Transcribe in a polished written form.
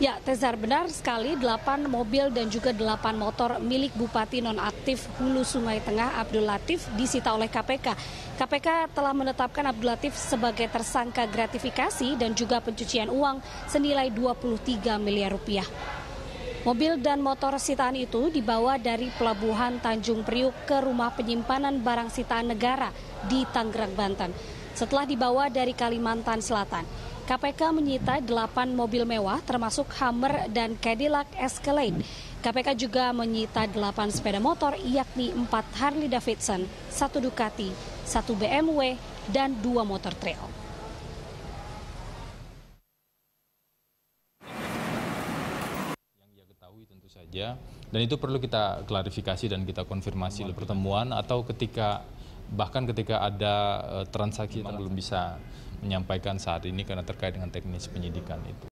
Ya, Tezar, benar sekali 8 mobil dan juga 8 motor milik Bupati Nonaktif Hulu Sungai Tengah Abdul Latif disita oleh KPK. KPK telah menetapkan Abdul Latif sebagai tersangka gratifikasi dan juga pencucian uang senilai 23 miliar rupiah. Mobil dan motor sitaan itu dibawa dari Pelabuhan Tanjung Priuk ke rumah penyimpanan barang sitaan negara di Tangerang, Banten. Setelah dibawa dari Kalimantan Selatan, KPK menyita 8 mobil mewah termasuk Hummer dan Cadillac Escalade. KPK juga menyita 8 sepeda motor yakni 4 Harley Davidson, 1 Ducati, 1 BMW, dan 2 motor trail. Yang ia ketahui tentu saja, dan itu perlu kita klarifikasi dan kita konfirmasi oleh pertemuan atau bahkan ketika ada transaksi yang belum bisa menyampaikan saat ini karena terkait dengan teknis penyidikan itu.